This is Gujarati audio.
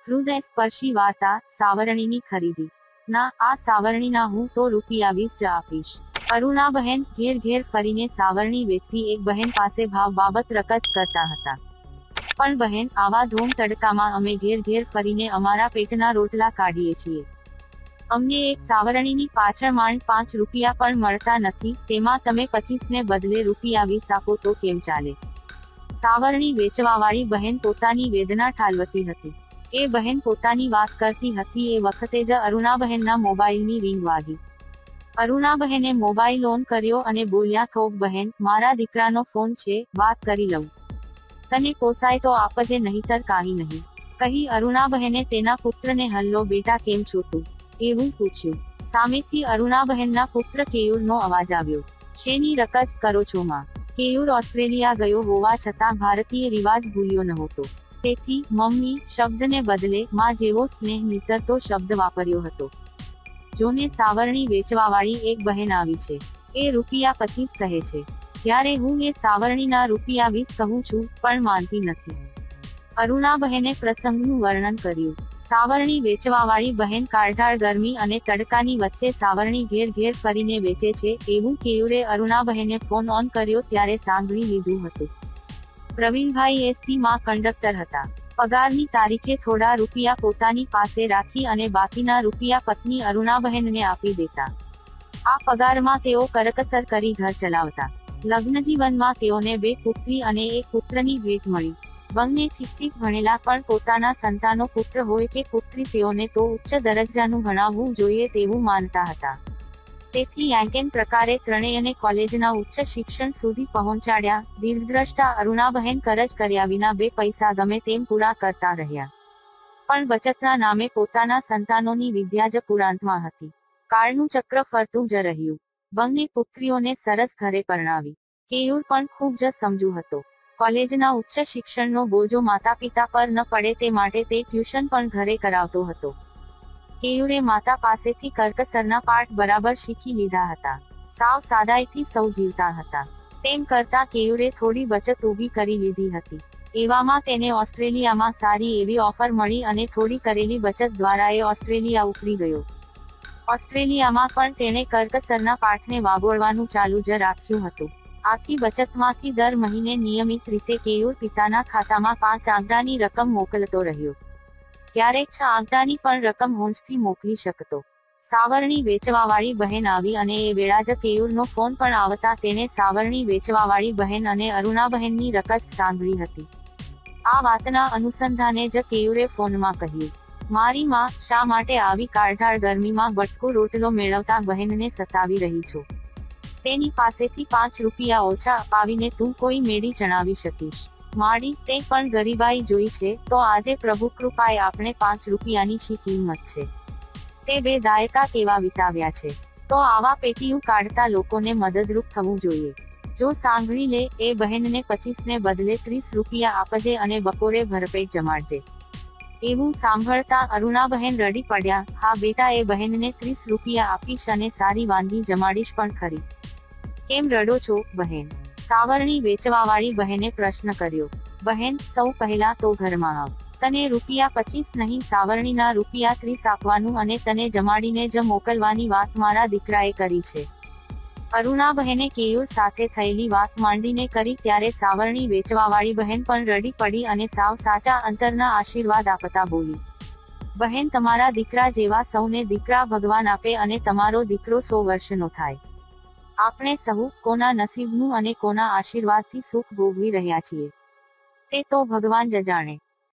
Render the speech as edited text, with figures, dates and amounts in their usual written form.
હૃદયસ્પર્શી વાર્તા, સાવરણીની ખરીદી. ના, આ સાવરણીના હું તો ₹20 જ આપીશ. અરુણાબહેન ઘેર ઘેર ફરીને સાવરણી વેચતી એક બહેન પાસે ભાવ બાબત રકજ કરતા હતા. પણ બહેન, આવા ધોમ તડકામાં અમે ઘેર ઘેર ફરીને અમારા પેટના રોટલા કાઢીએ છીએ. અમને એક સાવરણીની પાછળ માંડ ₹5 પણ મળતા નથી, તેમાં તમે 25 ને બદલે ₹20 આપો તો કેમ ચાલે? સાવરણી વેચવાવાળી બહેન પોતાની વેદના ઠાલવતી હતી. એ બહેન પોતાની વાત કરતી હતી એ વખતે જ અરુણાબહેનના મોબાઈલની રિંગ વાગી. અરુણાબહેને મોબાઈલ ઓન કર્યો અને બોલ્યા, થોક બહેન, મારા દીકરાનો ફોન છે, વાત કરી લઉં. તને પોસાય તો આપજે, નહીતર કાંઈ નહીં, કહી અરુણાબહેને તેના પુત્રને હલ્લો બેટા કેમ છો તું? એવું પૂછ્યું. સામેથી અરુણાબહેનના પુત્ર કેયુરનો અવાજ આવ્યો. શેની રકજ કરો છો માં? કેયુર ઓસ્ટ્રેલિયા ગયો હોવા છતાં ભારતીય રિવાજ ભૂલ્યો નહોતો. તેથી મમ્મી શબ્દને બદલે માં જેવો સ્નેહ નીતરતો શબ્દ વાપર્યો હતો. જોને સાવરણી વેચવાવાળી એક બહેન આવી છે. એ ₹25 કહે છે. જ્યારે હું એ સાવરણીના ₹20 કહું છું, પણ માનતી નથી. અરુણાબહેને પ્રસંગનું વર્ણન કર્યું. સાવરણી વેચવાવાળી બહેન કાળઝાળ ગરમી અને તડકાની વચ્ચે સાવરણી ઘેર ઘેર ફરીને વેચે છે, એવું કેયુરે અરુણાબહેને ફોન ઓન કર્યો ત્યારે સાંભળી લીધું હતું. પ્રવીણભાઈ એસટી માં કંડક્ટર હતા. પગારની તારીખે થોડા રૂપિયા પોતાની પાસે રાખી અને બાકીના રૂપિયા પત્ની અરુણાબહેનને આપી દેતા. આ પગારમાં તેઓ કરકસર કરી ઘર ચલાવતા. લગ્નજીવનમાં તેઓને 2 પુત્રી અને 1 પુત્રની ભેટ મળી. બંને ઠીક ભણેલા, પણ પોતાના સંતાનો પુત્ર હોય કે પુત્રી તેઓને તો ઉચ્ચ દરજ્જાનું ભણાવવું જોઈએ તેવું માનતા હતા. તેથી યાંકેન પ્રકારે ત્રણેયને કોલેજના ઉચ્ચ શિક્ષણ સુધી પહોંચાડ્યા. દીર્ઘદ્રષ્ટા અરુણાબહેન કરજ કર્યા વિના 2 પૈસા ગમે તેમ પૂરા કરતા રહ્યા. પણ બચતના નામે પોતાના સંતાનોની વિદ્યા જ પુરાંતમાં હતી. કાળનું ચક્ર ફરતું જ રહ્યું. બંને પુત્રીઓને સરસ ઘરે પરણાવી. કેયુર પણ ખૂબ જ સમજુ હતો. કોલેજના ઉચ્ચ શિક્ષણનો બોજો માતાપિતા પર ન પડે તે માટે તે ટ્યુશન પણ ઘરે કરાવતો હતો. કેયુરે માતા પાસેથી કરકસરના પાઠ બરાબર શીખી લીધા હતા. સાવ સાદાઈથી સૌ જીવતા હતા. તેમ કરતા કેયુરે થોડી બચત ઊભી કરી લીધી હતી. એવામાં તેને ઓસ્ટ્રેલિયામાં સારી એવી ઓફર મળી અને થોડી કરેલી બચત દ્વારા એ ઓસ્ટ્રેલિયા ઉપડી ગયો. ઓસ્ટ્રેલિયામાં પણ તેણે કરકસરના પાઠને વાગોળવાનું ચાલુ જ રાખ્યું હતું. આખી બચતમાંથી દર મહિને નિયમિત રીતે કેયુર પિતાના ખાતામાં 5 આંકડાની રકમ મોકલતો રહ્યો. ક્યારેક 6 આંકડાની પણ રકમ હોંશથી મોકલી શકતો. સાવરણી વેચવાવાળી બહેન આવી અને એ વેળા જ કેયુરનો ફોન પણ આવતા તેણે સાવરણી વેચવાવાળી બહેન અને અરુણાબહેનની રકજ સાંભળી હતી. આ વાતના અનુસંધાને જ કેયુરે ફોનમાં કહ્યું, મારી માં, શા માટે આવી કાળઝાળ ગરમીમાં બટકો રોટલો મેળવતા બહેનને સતાવી રહી છો? તેની પાસેથી ₹5 ઓછા અપાવીને તું કોઈ મેળી ચણાવી શકીશ. માડી, તે પણ ગરીબાઈ જોઈ છે, તો આજે પ્રભુ કૃપાએ આપણે ₹5ની શી કિંમત છે? તે 2 દાયકા કેવા વિતાવ્યા છે? તો આવા પેટીયું કાઢતા લોકોને મદદરૂપ થવું જોઈએ. જો સાંભળી લે, એ બહેનને 25 ને બદલે ₹30 આપજે અને બપોરે ભરપેટ જમાડજે. એવું સાંભળતા અરુણાબહેન રડી પડ્યા. હા બેટા, એ બહેનને ₹30 આપીશ અને સારી વાનગી જમાડીશ પણ ખરી. કેમ રડો છો, બહેન? સાવરણી વેચવાવાળી બહેને પ્રશ્ન કર્યો. બહેન, સૌ પહેલા તો ઘરમાં આવ. તને ₹25 નહીં, સાવરણીના ₹30 આપવાનું અને તને જમાડીને જ મોકલવાની વાત મારા દીકરાએ કરી છે. અરુણાબહેને કેયુર સાથે થયેલી વાત માંડીને કરી ત્યારે સાવરણી વેચવાવાળી બહેન પણ રડી પડી અને સાવ સાચા અંતરના આશીર્વાદ આપતા બોલી, બહેન, તમારા દીકરા જેવા સૌને દીકરા ભગવાન આપે અને તમારો દીકરો 100 વર્ષનો થાય. આપણે સહુ કોના નસીબનું અને કોના આશીર્વાદથી સુખ ભોગવી રહ્યા છીએ તે તો ભગવાન જ જાણે.